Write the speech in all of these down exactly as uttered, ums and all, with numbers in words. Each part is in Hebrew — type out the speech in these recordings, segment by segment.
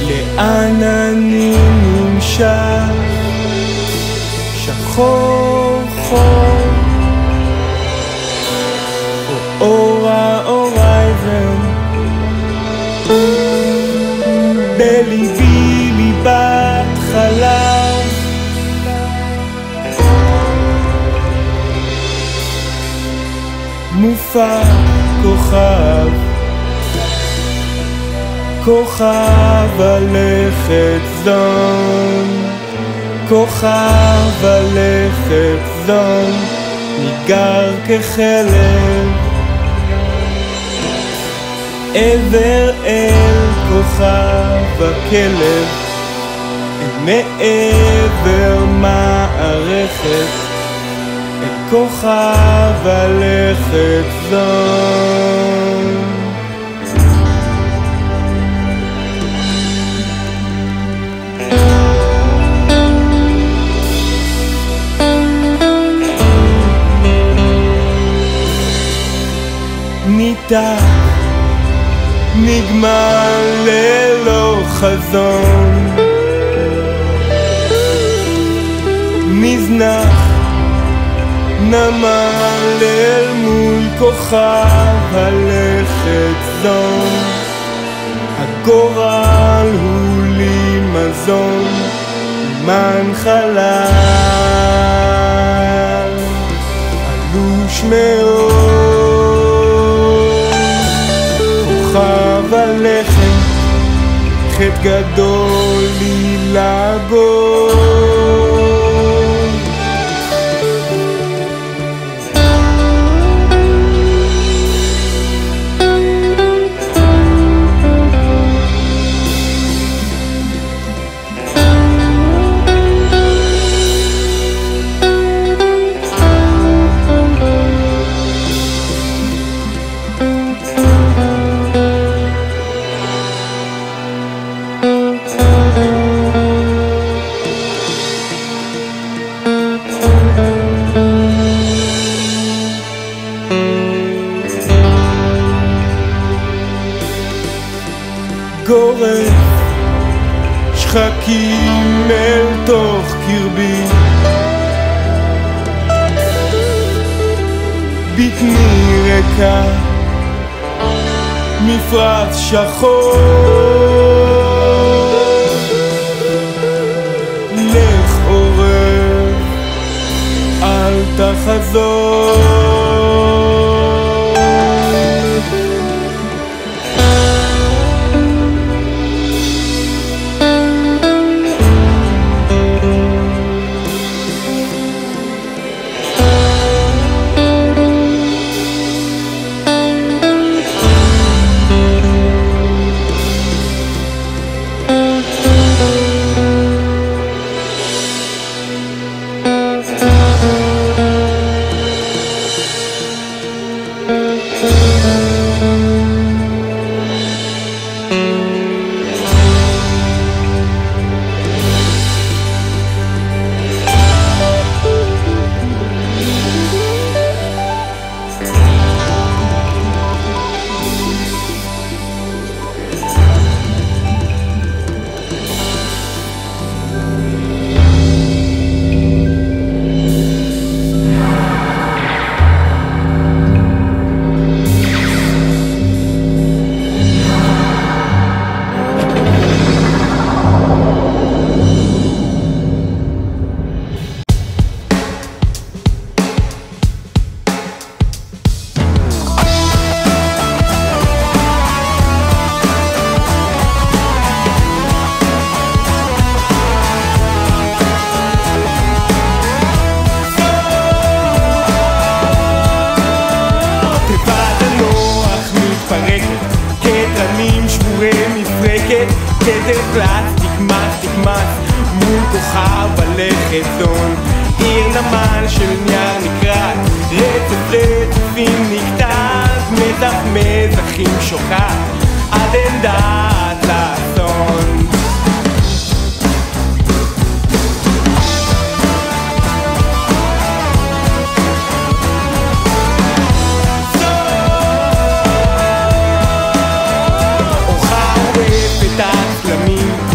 לאן אני נמשך? שחור חור או אורה אורייבן בליבי ליבת חלב מופע כוכב כוכב הלכת זון כוכב הלכת זון ניגר כחלב עבר אל כוכב הכלב אל מעבר מערכת אל כוכב הלכת זון ניתח נגמר ללא חזון נזנח נמל אל מול כוכב הלכת זון הגורל הוא לי מזון מן חלל אלוש מאוד כוכב הלחם חטא גדול לי לגול גורף שחקים אל תוך קרבי בטני ריקה מפרץ שחור לך עורר אל תחזור כתר פלסטיק מסטיק מס מול כוכב הלכת זון עיר נמל של נייר נקראת רצף רצפים נקטעת מזח מזחים שוקעת עד אין דעת לאסון אורחה עורפת הצלמים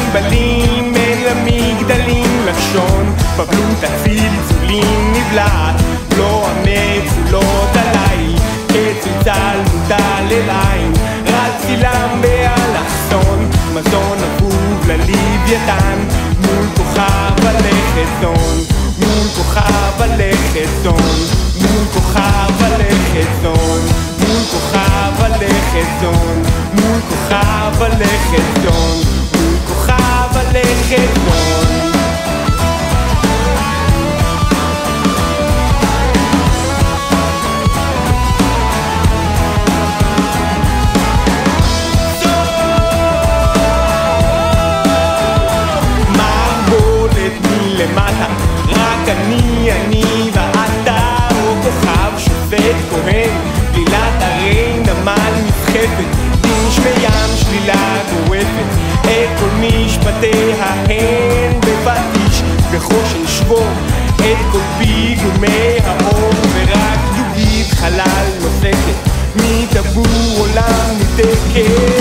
צימבלים אל המגדלים לשון, בבלום תצלצולים נבלעת, לא המצולות עליי, כצלצל מוטל אליי, רץ צילם באלכסון, מזון אבוב ללוויתן, מול כוכב הלכתון, מול כוכב הלכתון, מול כוכב הלכתון, מול כוכב הלכתון, מול כוכב הלכתון, מול כוכב הלכתון. למטה, רק אני, אני ואתה, או כוכב שופט כהן, גלילת הרי נמל נסחפת, דין שמים שלילה גורפת, את כל משפטי ההן בפטיש, בחושן שבור, את כל פיגומי האור, ורק דוגית חלל נוסקת, מטבור עולם ניתקת.